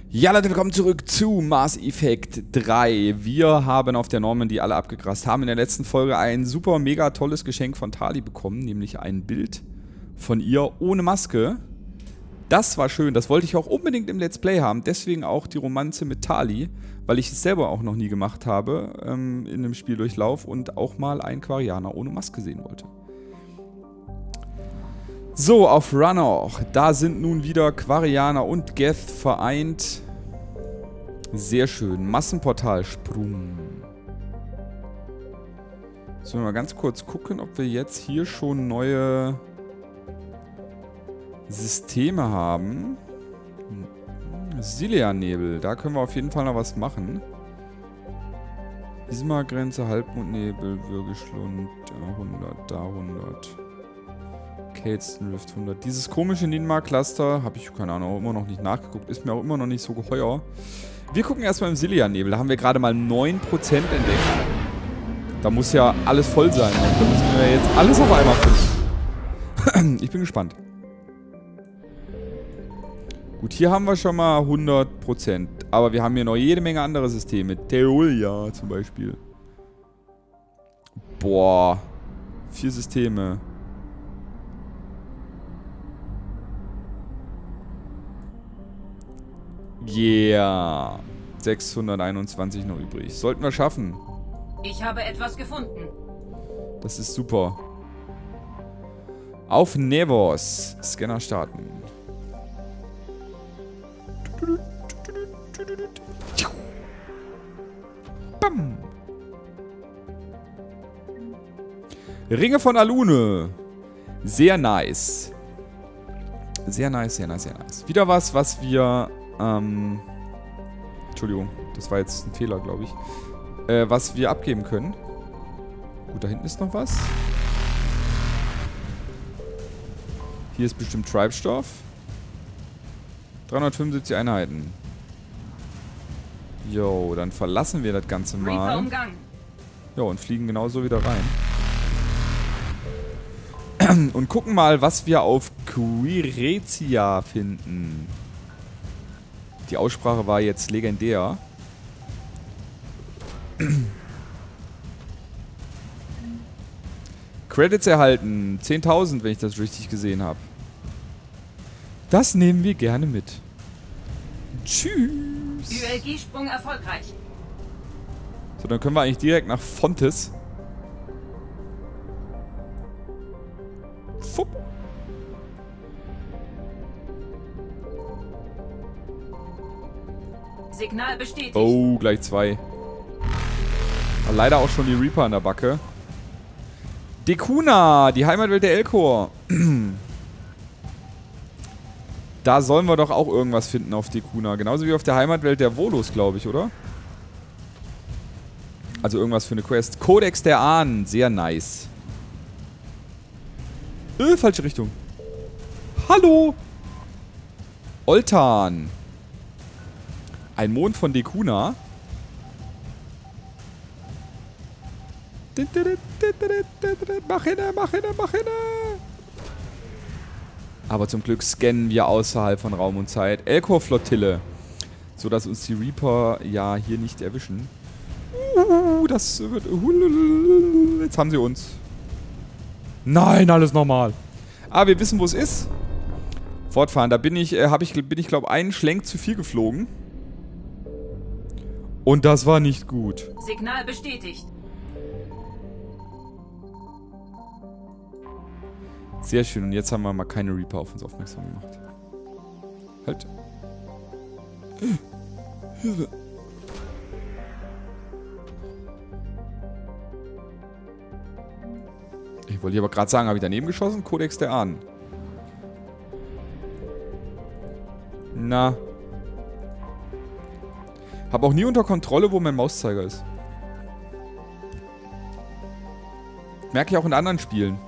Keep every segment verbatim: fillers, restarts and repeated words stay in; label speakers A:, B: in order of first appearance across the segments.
A: Ja, Leute, willkommen zurück zu Mass Effect drei. Wir haben auf der Normandy alle abgegrast, haben in der letzten Folge ein super, mega tolles Geschenk von Tali bekommen, nämlich ein Bild von ihr ohne Maske. Das war schön, das wollte ich auch unbedingt im Let's Play haben, deswegen auch die Romanze mit Tali, weil ich es selber auch noch nie gemacht habe ähm, in einem Spieldurchlauf und auch mal einen Quarianer ohne Maske sehen wollte. So, auf Rannoch. Da sind nun wieder Quarianer und Geth vereint. Sehr schön. Massenportalsprung. Sollen wir mal ganz kurz gucken, ob wir jetzt hier schon neue Systeme haben. Silea-Nebel. Da können wir auf jeden Fall noch was machen. Ismar-Grenze, Halbmondnebel, Würgeschlund, da hundert, da hundert. Caelstone Rift hundert. Dieses komische Ninmar-Cluster, habe ich, keine Ahnung, immer noch nicht nachgeguckt, ist mir auch immer noch nicht so geheuer. Wir gucken erstmal im Silea-Nebel, da haben wir gerade mal neun Prozent entdeckt. Da muss ja alles voll sein. Da müssen wir jetzt alles auf einmal finden. Ich bin gespannt. Gut, hier haben wir schon mal hundert Prozent. Aber wir haben hier noch jede Menge andere Systeme. Theolia zum Beispiel. Boah. Vier Systeme. Yeah. sechshunderteinundzwanzig noch übrig. Sollten wir schaffen.
B: Ich habe etwas gefunden.
A: Das ist super. Auf Nevos. Scanner starten. Bam. Ringe von Alune. Sehr nice. Sehr nice, sehr nice, sehr nice. Wieder was, was wir... Ähm, Entschuldigung, das war jetzt ein Fehler, glaube ich. Äh, was wir abgeben können. Gut, da hinten ist noch was. Hier ist bestimmt Treibstoff. dreihundertfünfundsiebzig Einheiten. Jo, dann verlassen wir das Ganze mal. Jo, und fliegen genauso wieder rein. Und gucken mal, was wir auf Quirezia finden. Die Aussprache war jetzt legendär. Credits erhalten. zehntausend, wenn ich das richtig gesehen habe. Das nehmen wir gerne mit. Tschüss.
B: U L G-Sprung erfolgreich.
A: So, dann können wir eigentlich direkt nach Fontes. Fupp.
B: Signal bestätigt.
A: Oh, gleich zwei. Aber leider auch schon die Reaper an der Backe. Dekuna, die Heimatwelt der Elcor. Da sollen wir doch auch irgendwas finden auf Dekuna. Genauso wie auf der Heimatwelt der Volos, glaube ich, oder? Also irgendwas für eine Quest. Kodex der Ahnen, sehr nice. Äh, falsche Richtung. Hallo! Oltan. Ein Mond von Dekuna. Mach hinne, mach hinne, mach hinne. Aber zum Glück scannen wir außerhalb von Raum und Zeit. Elcor-Flottille. Sodass uns die Reaper ja hier nicht erwischen. Uh, das wird... Jetzt haben sie uns. Nein, alles normal. Aber wir wissen, wo es ist. Fortfahren. Da bin ich, äh, hab ich, bin ich glaube einen Schlenk zu viel geflogen. Und das war nicht gut.
B: Signal bestätigt.
A: Sehr schön. Und jetzt haben wir mal keine Reaper auf uns aufmerksam gemacht. Halt. Hilfe. Ich wollte aber gerade sagen, habe ich daneben geschossen? Kodex der Ahnen. Na. Hab auch nie unter Kontrolle, wo mein Mauszeiger ist. Merke ich auch in anderen Spielen.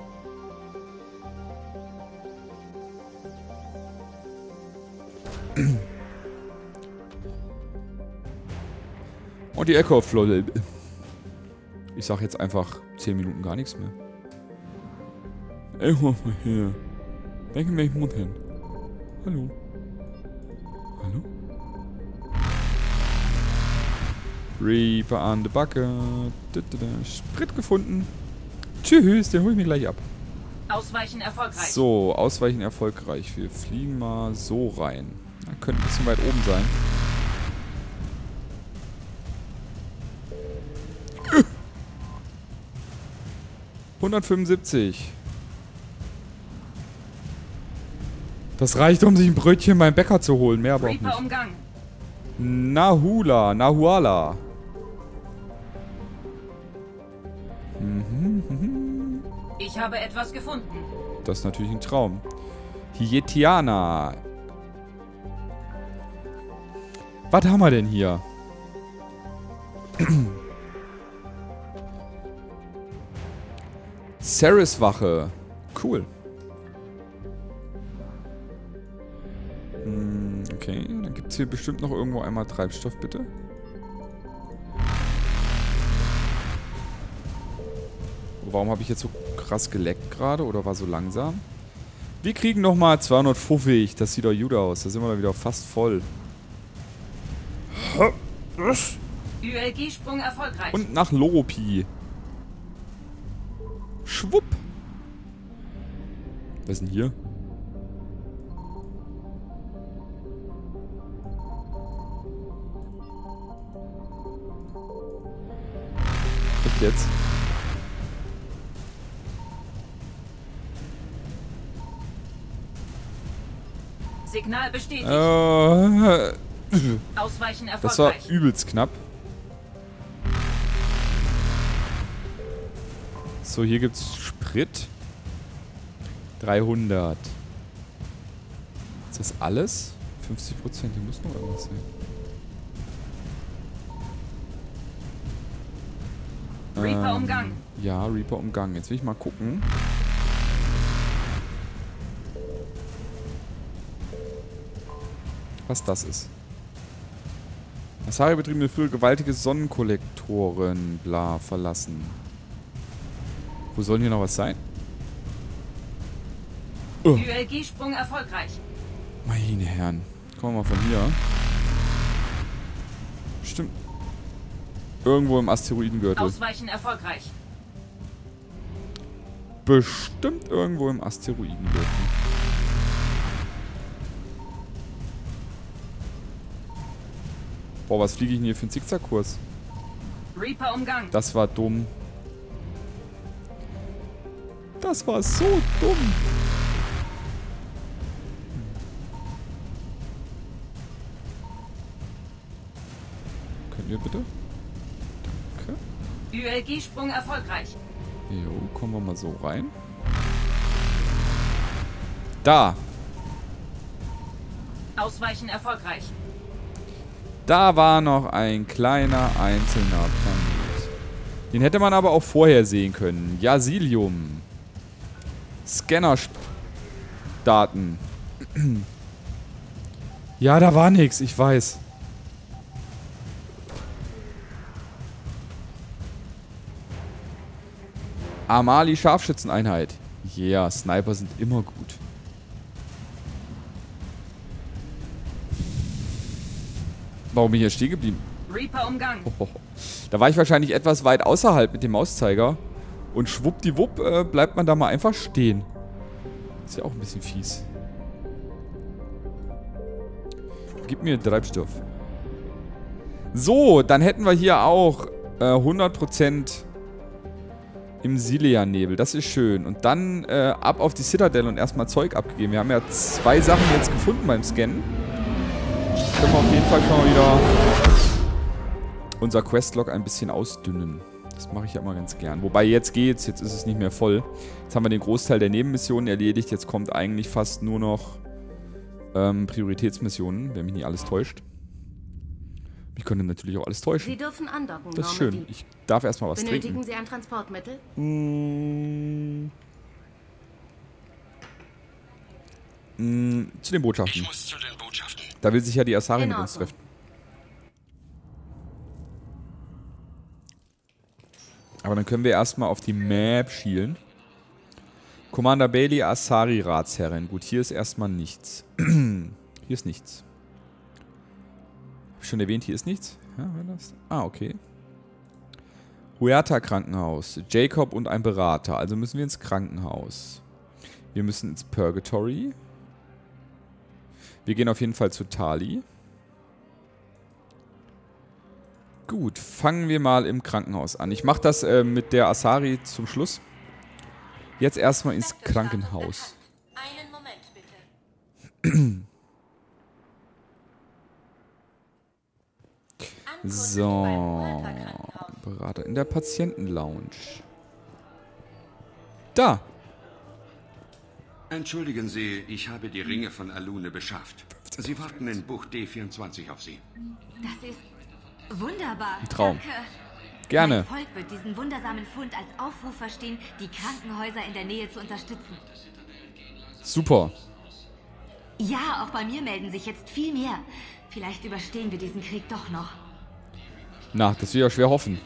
A: Und die Elcor-Flotte. Ich sag jetzt einfach zehn Minuten gar nichts mehr. Ey, mal hier. Denken wir, ich muss hin. Hallo. Hallo? Reaper an der Backe. Sprit gefunden. Tschüss, den hol ich mir gleich ab.
B: Ausweichen erfolgreich.
A: So, Ausweichen erfolgreich. Wir fliegen mal so rein. Da könnte ein bisschen weit oben sein. hundertfünfundsiebzig. Das reicht, um sich ein Brötchen beim Bäcker zu holen. Mehr aber auch nicht.
B: Umgang.
A: Nahula, Nahuala. Mhm, mhm.
B: Ich habe etwas gefunden.
A: Das ist natürlich ein Traum. Hietiana. Was haben wir denn hier? Ceres-Wache. Cool. Hm, okay, dann gibt es hier bestimmt noch irgendwo einmal Treibstoff, bitte. Warum habe ich jetzt so krass geleckt gerade oder war so langsam? Wir kriegen nochmal zweihundertfünfzig. Das sieht doch gut aus. Da sind wir dann wieder fast voll.
B: Ü L G-Sprung erfolgreich.
A: Und nach Loropi. Schwupp. Was ist denn hier? Echt jetzt?
B: Signal bestätigt.
A: Äh,
B: Ausweichen erfolgreich.
A: das war übelst knapp. So, hier gibt's Sprit. dreihundert. Ist das alles? fünfzig Prozent, hier muss noch irgendwas sein.
B: Reaper umgang.
A: Ähm, ja, Reaper umgang. Jetzt will ich mal gucken. Was das ist. Asari betrieben früher gewaltige Sonnenkollektoren, bla, verlassen. Wo soll hier noch was sein? Oh.
B: Ü L G-Sprung erfolgreich.
A: Meine Herren. Kommen wir mal von hier. Stimmt. Irgendwo im Asteroidengürtel.
B: Ausweichen erfolgreich.
A: Bestimmt irgendwo im Asteroidengürtel. Boah, was fliege ich denn hier für einen Zickzackkurs?
B: Reaper umgang.
A: Das war dumm. Das war so dumm. Können wir bitte? Danke.
B: Ü L G-Sprung erfolgreich.
A: Jo, kommen wir mal so rein. Da.
B: Ausweichen erfolgreich.
A: Da war noch ein kleiner einzelner Planet. Den hätte man aber auch vorher sehen können. Jasilium. Scanner-Daten. Ja, da war nix, ich weiß. Amali Scharfschützeneinheit. Ja, yeah, Sniper sind immer gut. Warum bin ich hier stehen geblieben?
B: Reaper umgang.
A: Oh, da war ich wahrscheinlich etwas weit außerhalb mit dem Mauszeiger. Und schwuppdiwupp äh, bleibt man da mal einfach stehen. Ist ja auch ein bisschen fies. Gib mir Treibstoff. So, dann hätten wir hier auch äh, hundert Prozent im Silea-Nebel. Das ist schön. Und dann äh, ab auf die Citadel und erstmal Zeug abgegeben. Wir haben ja zwei Sachen jetzt gefunden beim Scannen. Können wir auf jeden Fall schon mal wieder unser Questlog ein bisschen ausdünnen. Das mache ich ja immer ganz gern. Wobei jetzt geht's, jetzt ist es nicht mehr voll. Jetzt haben wir den Großteil der Nebenmissionen erledigt. Jetzt kommt eigentlich fast nur noch ähm, Prioritätsmissionen, wenn mich nicht alles täuscht. Ich könnte natürlich auch alles täuschen.
C: Sie dürfen andocken,
A: das ist
C: Normandy.
A: schön. Ich darf erstmal was
C: Benötigen
A: trinken.
C: Sie ein Transportmittel?
A: Mm. Mm, zu den Botschaften.
D: Ich muss zu den Botschaften.
A: Da will sich ja die Asari
C: In
A: mit uns
C: Ordnung.
A: treffen. Aber dann können wir erstmal auf die Map schielen. Commander Bailey, Asari Ratsherrin. Gut, hier ist erstmal nichts. Hier ist nichts. Hab ich schon erwähnt, hier ist nichts. Ja, war das? Ah, okay. Huerta Krankenhaus. Jacob und ein Berater. Also müssen wir ins Krankenhaus. Wir müssen ins Purgatory. Wir gehen auf jeden Fall zu Tali. Gut, fangen wir mal im Krankenhaus an. Ich mache das äh, mit der Asari zum Schluss. Jetzt erstmal ins Krankenhaus.
C: Einen Moment, bitte.
A: So, Berater in der Patientenlounge. Da.
D: Entschuldigen Sie, ich habe die Ringe von Alune beschafft. Sie warten in Bucht D vierundzwanzig auf Sie.
C: Das ist wunderbar.
A: Ein Traum.
C: Danke.
A: Gerne.
C: Mein Volk wird diesen wundersamen Fund als Aufruf verstehen, die Krankenhäuser in der Nähe zu unterstützen.
A: Super.
C: Ja, auch bei mir melden sich jetzt viel mehr. Vielleicht überstehen wir diesen Krieg doch noch.
A: Na, das will ich ja schwer hoffen.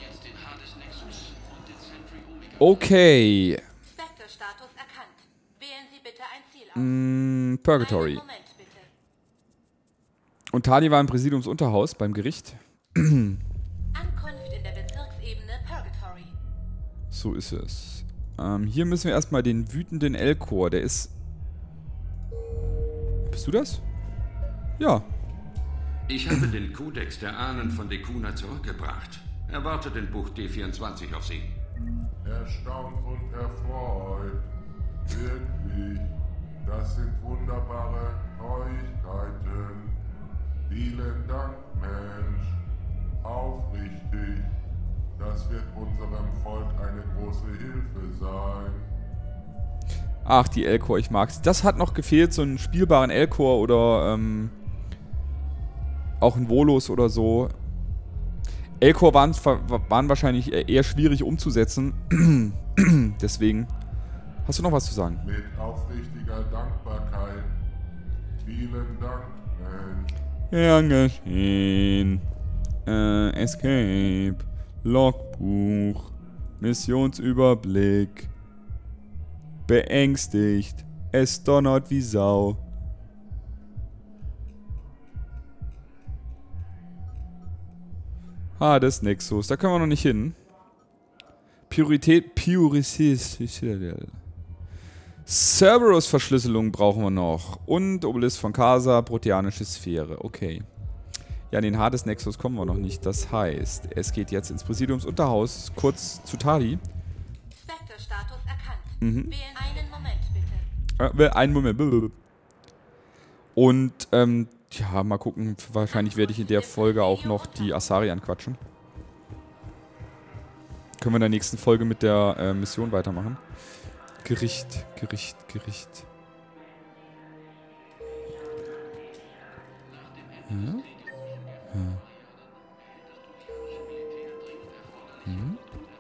A: Okay.
C: Spectre-Status erkannt. Wählen Sie bitte ein Ziel aus.
A: Mm, Purgatory.
C: Einen Moment, bitte.
A: Und Tali war im Präsidiumsunterhaus beim Gericht.
C: Ankunft in der Bezirksebene Purgatory.
A: So ist es. Ähm, hier müssen wir erstmal den wütenden Elcor, der ist... Bist du das? Ja.
D: Ich habe den Kodex der Ahnen von Dekuna zurückgebracht. Er wartet in Bucht D vierundzwanzig auf Sie.
E: Erstaunt und erfreut. Wirklich. Das sind wunderbare Neuigkeiten. Vielen Dank, Mensch. Aufrichtig. Das wird unserem Volk eine große Hilfe sein.
A: Ach, die Elcor, ich mag's. Das hat noch gefehlt, so einen spielbaren Elcor oder ähm, auch ein Volos oder so. Elcor waren, waren wahrscheinlich eher schwierig umzusetzen. Deswegen. Hast du noch was zu sagen?
E: Mit aufrichtiger Dankbarkeit. Vielen Dank, Mensch.
A: Gern geschehen. Äh, Escape. Logbuch. Missionsüberblick. Beängstigt. Es donnert wie Sau. Hades Nexus. Da können wir noch nicht hin. Priorität. Purisis. Cerberus-Verschlüsselung brauchen wir noch. Und Obelisk von Casa. Proteanische Sphäre. Okay. Ja, in den Hades Nexus kommen wir noch nicht. Das heißt, es geht jetzt ins Präsidiumsunterhaus. Kurz zu Tali.
C: Spectre-Status erkannt.
A: Mhm.
C: Wählen einen Moment, bitte.
A: Äh, einen Moment. Und, ähm, ja, mal gucken. Wahrscheinlich werde ich in der Folge auch noch die Asari anquatschen. Können wir in der nächsten Folge mit der äh, Mission weitermachen. Gericht, Gericht, Gericht. Hm? Hm. Hm?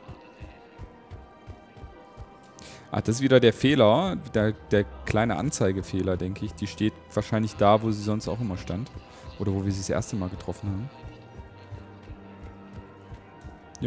A: Ah, das ist wieder der Fehler, der, der kleine Anzeigefehler, denke ich. Die steht wahrscheinlich da, wo sie sonst auch immer stand. Oder wo wir sie das erste Mal getroffen haben. Jo.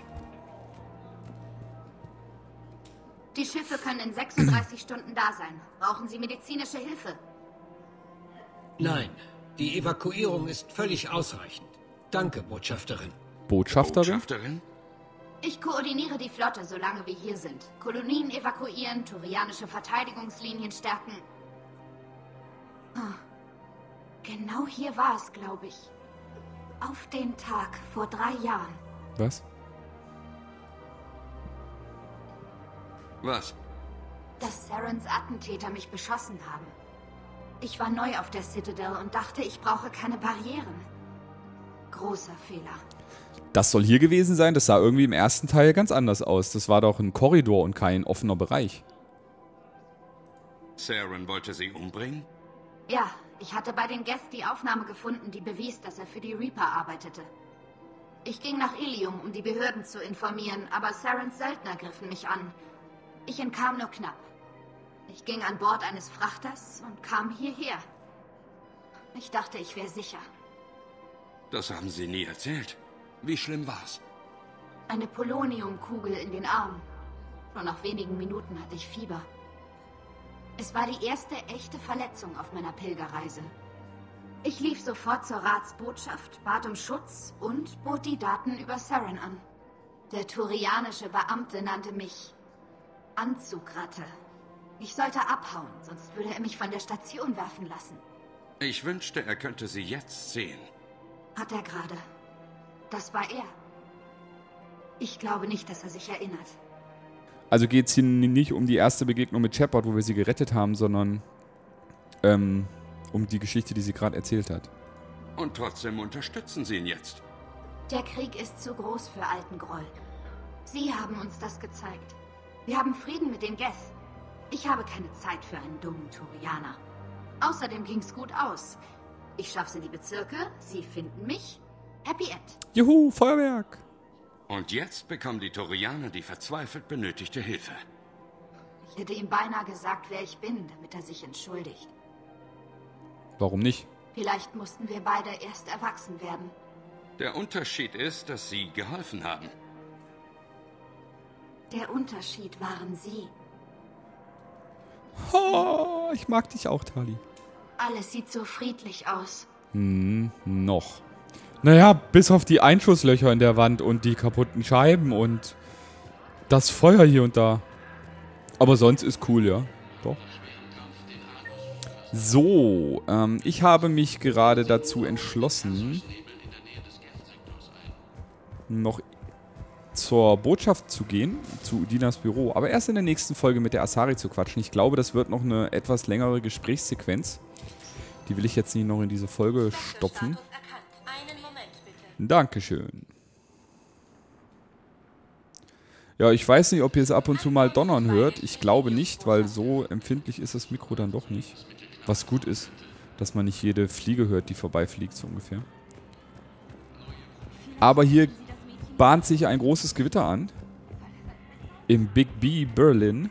F: Die Schiffe können in sechsunddreißig Stunden da sein. Brauchen Sie medizinische Hilfe?
G: Nein, die Evakuierung ist völlig ausreichend. Danke, Botschafterin.
A: Botschafterin?
D: Botschafterin?
F: Ich koordiniere die Flotte, solange wir hier sind. Kolonien evakuieren, turianische Verteidigungslinien stärken. Ah. Genau hier war es, glaube ich. Auf den Tag vor drei Jahren.
A: Was?
D: Was?
F: Dass Sarens Attentäter mich beschossen haben. Ich war neu auf der Citadel und dachte, ich brauche keine Barrieren. Großer Fehler.
A: Das soll hier gewesen sein? Das sah irgendwie im ersten Teil ganz anders aus. Das war doch ein Korridor und kein offener Bereich.
D: Saren wollte Sie umbringen?
F: Ja, ich hatte bei den Geth die Aufnahme gefunden, die bewies, dass er für die Reaper arbeitete. Ich ging nach Ilium, um die Behörden zu informieren, aber Sarens Söldner griffen mich an. Ich entkam nur knapp. Ich ging an Bord eines Frachters und kam hierher. Ich dachte, ich wäre sicher.
D: Das haben Sie nie erzählt. Wie schlimm war's?
F: Eine Poloniumkugel in den Arm. Schon nach wenigen Minuten hatte ich Fieber. Es war die erste echte Verletzung auf meiner Pilgerreise. Ich lief sofort zur Ratsbotschaft, bat um Schutz und bot die Daten über Saren an. Der turianische Beamte nannte mich Anzugratte. Ich sollte abhauen, sonst würde er mich von der Station werfen lassen.
D: Ich wünschte, er könnte sie jetzt sehen.
F: Hat er gerade. Das war er. Ich glaube nicht, dass er sich erinnert.
A: Also geht es hier nicht um die erste Begegnung mit Shepard, wo wir sie gerettet haben, sondern ähm, um die Geschichte, die sie gerade erzählt hat.
D: Und trotzdem unterstützen Sie ihn jetzt.
F: Der Krieg ist zu groß für alten Groll. Sie haben uns das gezeigt. Wir haben Frieden mit den Geth. Ich habe keine Zeit für einen dummen Turianer. Außerdem ging's gut aus. Ich schaff's in die Bezirke, Sie finden mich. Happy End.
A: Juhu, Feuerwerk!
D: Und jetzt bekommen die Turianer die verzweifelt benötigte Hilfe.
F: Ich hätte ihm beinahe gesagt, wer ich bin, damit er sich entschuldigt.
A: Warum nicht?
F: Vielleicht mussten wir beide erst erwachsen werden.
D: Der Unterschied ist, dass Sie geholfen haben.
F: Der Unterschied waren Sie.
A: Oh, ich mag dich auch, Tali.
F: Alles sieht so friedlich aus.
A: Hm, noch. Naja, bis auf die Einschusslöcher in der Wand und die kaputten Scheiben und das Feuer hier und da. Aber sonst ist cool, ja. Doch. So, ähm, ich habe mich gerade dazu entschlossen, noch zur Botschaft zu gehen, zu Udinas Büro, aber erst in der nächsten Folge mit der Asari zu quatschen. Ich glaube, das wird noch eine etwas längere Gesprächssequenz. Die will ich jetzt nicht noch in diese Folge stopfen. Dankeschön. Ja, ich weiß nicht, ob ihr es ab und zu mal donnern hört. Ich glaube nicht, weil so empfindlich ist das Mikro dann doch nicht. Was gut ist, dass man nicht jede Fliege hört, die vorbeifliegt, so ungefähr. Aber hier bahnt sich ein großes Gewitter an. Im Big B Berlin.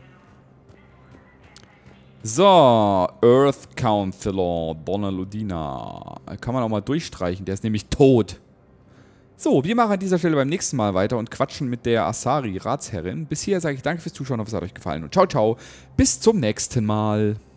A: So, Earth Councilor Bonaludina. Kann man auch mal durchstreichen, der ist nämlich tot. So, wir machen an dieser Stelle beim nächsten Mal weiter und quatschen mit der Asari, Ratsherrin. Bis hier sage ich danke fürs Zuschauen, hoffe es hat euch gefallen und ciao, ciao. Bis zum nächsten Mal.